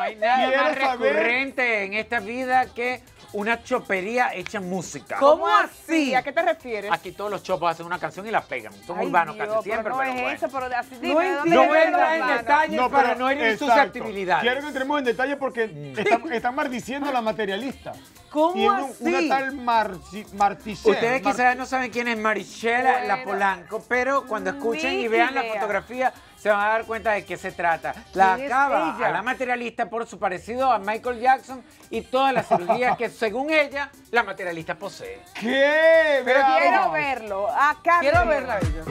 hay nada ¿Quieres más saber? recurrente en esta vida que una chopería hecha música. ¿Cómo así? ¿A qué te refieres? Aquí todos los chopos hacen una canción y la pegan. Son Ay, urbanos Dios, casi siempre, pero no pero es bueno. eso, pero así dime, No ¿de dónde No entiendo. voy a vienen los entrar en planos? detalles No, para pero, no herir exacto. susceptibilidades. Quiero que entremos en detalle porque están maldiciendo a la materialista. ¿Cómo Y así? una tal Martichel. Ustedes quizás no saben quién es Marichela La Bueno, Polanco, pero cuando escuchen ni y vean la idea. fotografía se van a dar cuenta de qué se trata. La ¿Quién es acaba ella? a la materialista por su parecido a Michael Jackson y todas las cirugías que, según ella, la materialista posee. ¿Qué? Pero Veamos. quiero verlo. Acá Quiero primero. verla a ella.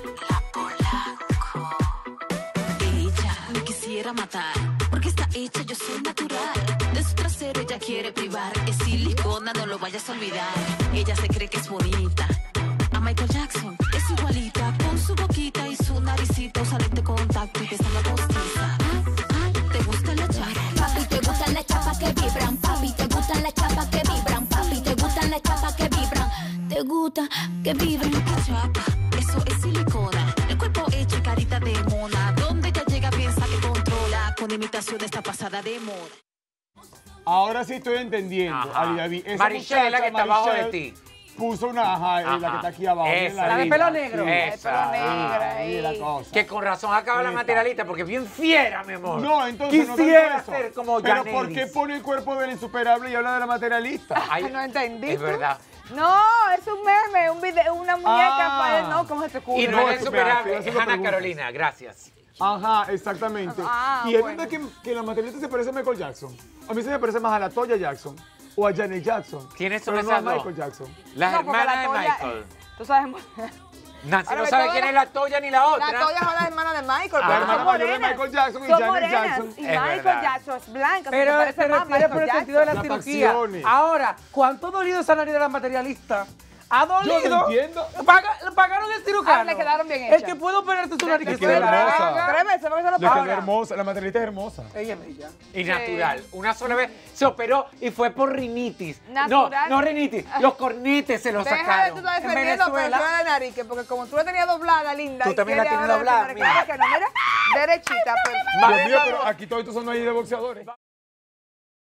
Ella me quisiera matar, porque está hecha, yo soy natural. De su trasero ella quiere privar, es silicona, no lo vayas a olvidar. Ella se cree que es bonita, a Michael Jackson es igualita, con su boquita y su naricita, usa lente contacto y besando postiza. ¿Te gusta la chapa? Papi, te gustan las chapas que vibran. Papi, te gustan las chapas que vibran. Papi, te gustan las chapas que vibran. Te gusta que vibran. ¿Qué chapa? Eso es silicona, el cuerpo hecho y carita de mona. Donde ella llega piensa que controla, con imitación esta pasada de moda. Ahora sí estoy entendiendo, Ajá. Ali David. Esa Marichela, la que está abajo de ti. Puso una, la que está aquí abajo. Esa. miren La de linda. pelo negro. Sí. Esa. Ahí la cosa. Que con razón acaba la Esa. materialista porque es bien fiera, mi amor. No, entonces quisiera no tanto eso. ser como Pero Janeris. ¿por qué pone el cuerpo del insuperable y habla de la materialista? Ay, No entendí. Es verdad. No, es un meme, un video, una muñeca. Ah. No, ¿cómo se te ocurre? Y no No, es espérate, superable, estoy es haciendo Ana preguntas. Carolina, gracias. Ajá, exactamente. Ah, y es bueno. verdad que la materialista se parece a Michael Jackson. A mí se me parece más a la Toya Jackson o a Janet Jackson. ¿Quiénes son pero esas no a dos? Michael Jackson. Las No, porque hermanas la de Toya- Michael. Tú sabes, Nancy Ahora, no sabe todas quién es las- la Toya ni la otra. la Toya es la hermana de Michael. Ah. pero La son hermana mayor de morenas. Michael Jackson y Son Janet morenas, Jackson. Y Es Michael verdad. Jackson es blanca. Pero se parece más a tiene por Michael el sentido de la Las cirugía. facciones. Ahora, ¿cuánto dolido esa nariz de la materialista? ¿Ha dolido? Yo no entiendo. ¿Pagaron el cirujano? Ah, le quedaron bien El hechas. que puede operarte su nariz. Le que quedó se la hermosa. haga. 3 veces, porque se lo Le quedó pagan. hermosa, la materialista es hermosa. Ella es bella. Y natural. Una sola vez se operó y fue por rinitis. Natural. No rinitis. Los cornetes se los Deja de sacaron. tú estás En defendiendo la Venezuela. operación de la nariz, que porque como tú la tenías doblada, linda. Tú y también la quieres tienes ahora doblada, defender, claro que no, mira, derechita. Pero... Más Dios mío, bien, pero aquí todos estos son ahí de boxeadores.